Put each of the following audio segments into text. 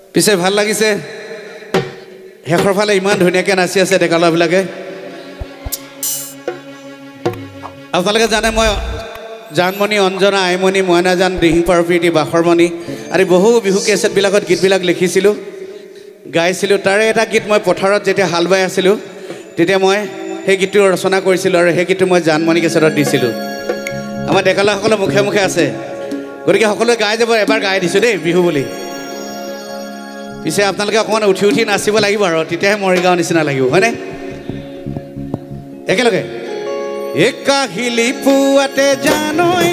পিছে ভাল লাগিছে শেষৰ ফালে ইমান ধুনীয়াকৈ নাচি আছে ডেকা ল'ৰাবিলাকে আপোনালোকে জানে মই জানমণি অঞ্জনা আইমণি মইনাজান দিহিং পাৰপ্ৰীতি বাখৰমণি আদি বহু বিহু কেছেটবিলাকত গীতবিলাক লিখিছিলোঁ গাইছিলোঁ তাৰে এটা গীত মই পথাৰত যেতিয়া হাল বাই আছিলোঁ তেতিয়া মই সেই গীতটো ৰচনা কৰিছিলোঁ আৰু সেই গীতটো মই জানমণি কেছেটত দিছিলোঁ আমাৰ ডেকা ল'ৰাসকলৰ মুখে মুখে আছে গতিকে সকলোৱে গাই যাব এবাৰ গাই দিছোঁ দেই বিহু বুলি পিছে আপোনালোকে অকণমান উঠি উঠি নাচিব লাগিব আৰু তেতিয়াহে মৰিগাঁও নিচিনা লাগিব হয়নে একেলগে একাহিলি পুৱাতে জানৈ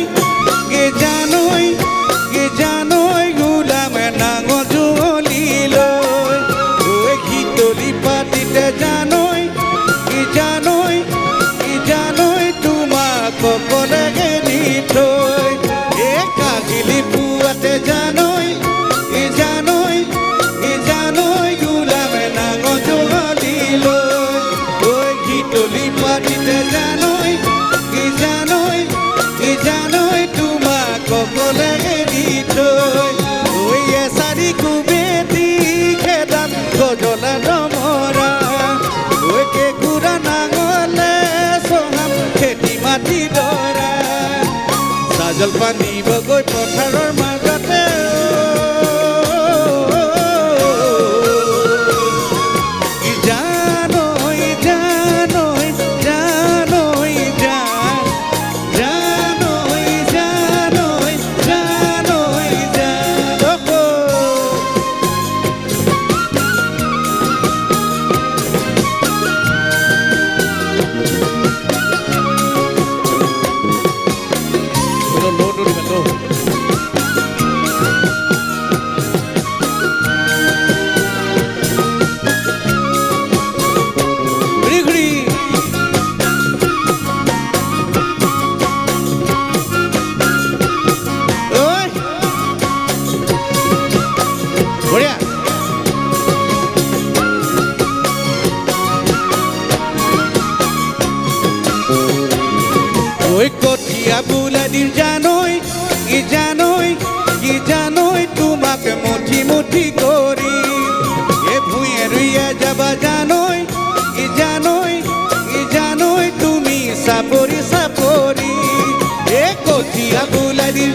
গোলামে নাঙ জুৱলি লৈ শীতলি পাতিতে জানৈ তোমাক কলেগে দি থৈ একাহিলি পুৱাতে জানৈ গোলামে নাঙ জুৱলি লৈ শীতলি পাতিতে জানৈ তোমাক কলেগে দি থৈ এচাৰি কুবেদি খেদাত গজলা নমৰা কেঁকুৰা নাঙলে চহাম খেতি মাটি দৰা চাজলপান নিবগৈ পথাৰৰ মাজতে জানৈ তোমাক মুঠি মুঠি কৰি ভূঞে ৰুইয়ে যাবা জানৈ তুমি চাপৰি চাপৰি কঠীয়া বোলাই দিল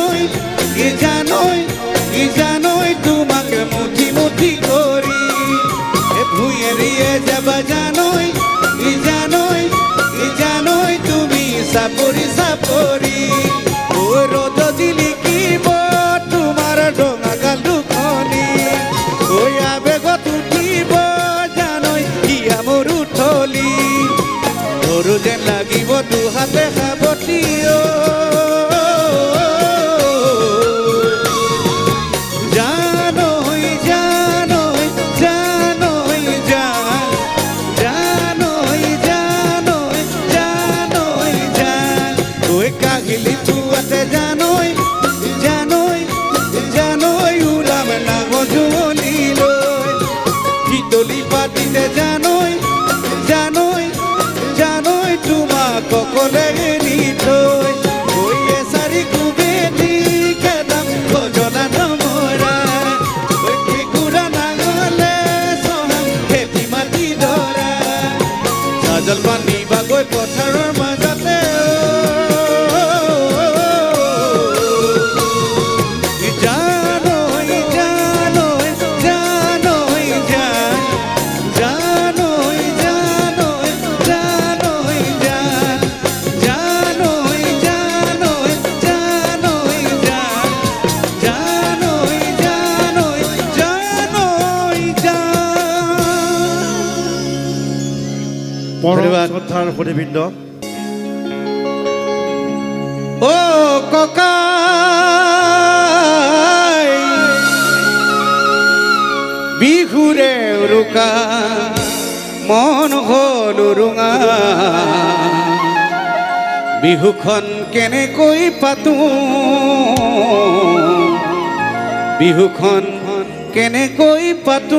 জানৈ তোমাক মুঠি মুঠি কৰি ভূঞে ৰুইয়ে যাবা জানৈ তুমি চাপৰি চাপৰি ৰ'দ জিলিকিব তোমাৰ ডঙা গাল দুখনি আবেগত উঠিব জানৈ হিয়া মোৰ উঠলি সৰু যেন লাগিব দুহাতে সাৱটি জানৈ তোমাক কলেগে দি থৈ এচাৰি কুবেদি খেদাম গজলা নমৰা কেঁকুৰা নাঙলে চহাম খেতি মাটি দৰা চাজলপান নিবাগৈ পথাৰৰ মাজতে শ্ৰদ্ধাৰ সুধীবৃন্দ ককাই বিহুৰে উৰুকা মন হ'ল উৰুঙা বিহুখন কেনেকৈ পাতো বিহুখন কেনেকৈ পাতো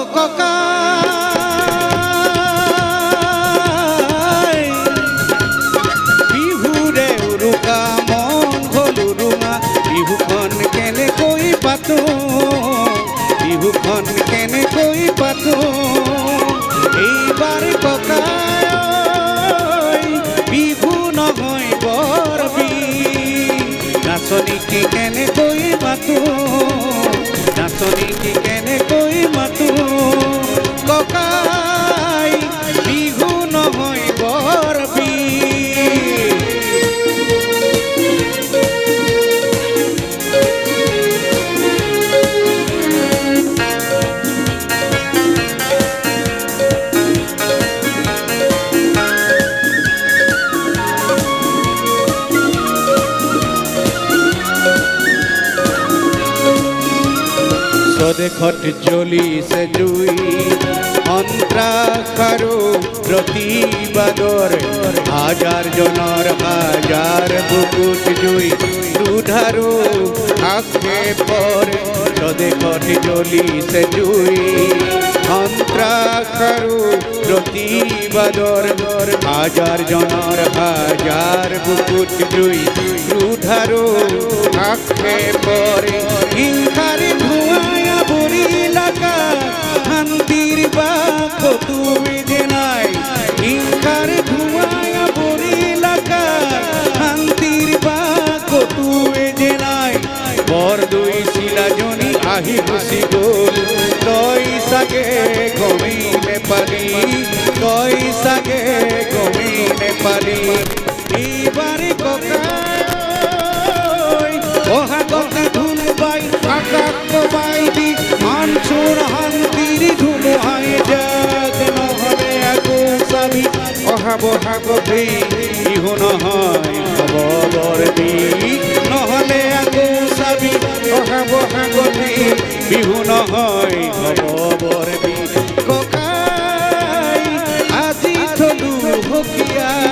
ককা বিহুৰে উৰুকা মন হ'ল উৰুঙা বিহুখন কেনেকৈ পাতো বিহুখন কেনেকৈ পাতো এইবাৰ ককা বিহু নহয় বৰ নাচনীকে কেনেকৈ মাতো নাচনীকে কেনেকৈ মাতো ককাই বিহু নহয় বৰ দেখত জ্বলিছে জুই সন্ত্ৰাসৰো প্ৰতিবাদৰ হাজাৰ জনৰ হাজাৰ বুকুত জুই দুধাৰো আক্ষেপৰ দেখত জ্বলিছে জুই সন্ত্ৰাসৰো প্ৰতিবাদৰ হাজাৰ জনৰ হাজাৰ বুকুত জুই দুধাৰো আক্ষেপৰ হিংসাৰ ধোঁৱায়া বুৰি লাগা শান্তিৰ বাক তুমি যে নাই হিংসাৰ ধোঁৱায়া বুৰি লাগা শান্তিৰ বাক তুমি যে নাই বৰদৈ চিলাজনী আহি গুচি গ'ল তই চাগে গমেই নেপালি তই চাগে গমেই নেপালি এইবাৰে ককা বহাগতে ধুন বাই আকাশ কবাই দি আনচোন শান্তিৰ ধুমুহাই যাক নহ'লে আকৌ চাবি অহা বহাগতেই বিহু নহয় হ'ব বৰ বিষ নহ'লে আকৌ চাবি অহা বহাগতেই বিহু নহয় হ'ব বৰ বিষ ককাই আজি থলো হকিয়াই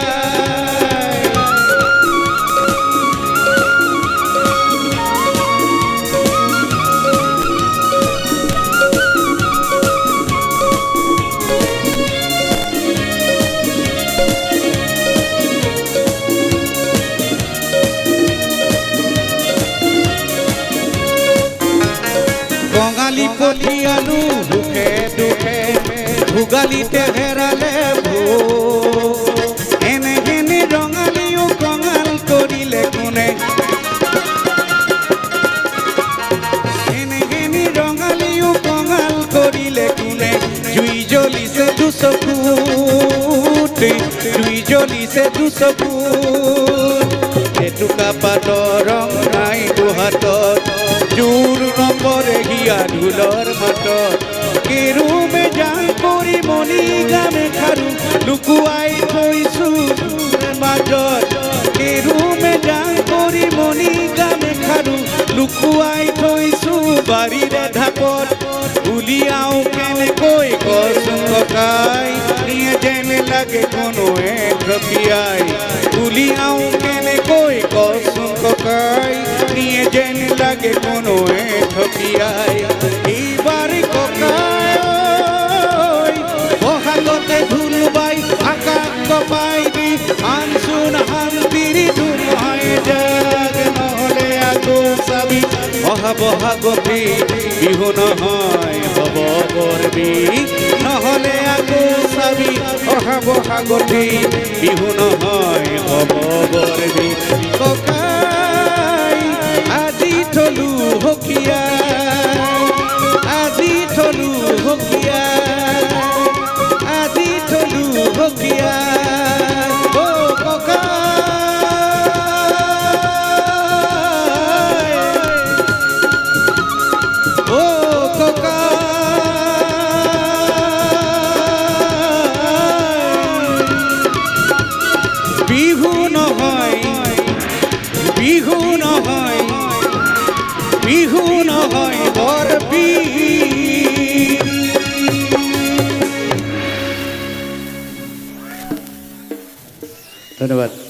বঙালী পঠিয়ালো দুখে দুখে ভোগালীতে হেৰালে এনেহেনে ৰঙালীও কঙাল কৰিলে কোনে এনেহেনে ৰঙালীও কঙাল কৰিলে কোনে জুই জ্বলিছে দুচকুত জুই জ্বলিছে দুচকুত এটুকা পাতৰ ৰং নাই দুহাতত জোৰ নপৰে হিয়া ঢোলৰ মাতত কেৰুমে জান কৰি মণি গামে খাৰু লুকুৱাই থৈছো মাজত কেৰুমে জান কৰি মণি গামে খাৰু লুকুৱাই থৈছো বাৰীৰে ঢাপত উলিয়াও কেনেকৈ কচোন ককাই নিয়ে যেন লাগে কোনোৱে ঢপিয়াই উলিয়াও কেনেকৈ কচোন ককাই নিয়ে যেন লাগে কোনোৱে ঢপিয়াই এইবাৰ ককাই বহাগতে ধুল বাই আকাশ কপাই দি আনচোন শান্তিৰ ধুমুহাই যাক নহ'লে আকৌ চাবি অহা বহাগতেই বিহু নহয় হ'ব বৰ বিষ নহ'লে আকৌ চাবি অহা বহাগতেই বিহু নহয় হ'ব বৰ বিষ ককাই আজি থলো হকিয়াই আজি থলো হকিয়াই আজি থলো হকিয়াই অ ককাই অ ককাই বিহু নহয় বিহু নহয় বিহু নহয় বৰ বিষ ধন্যবাদ।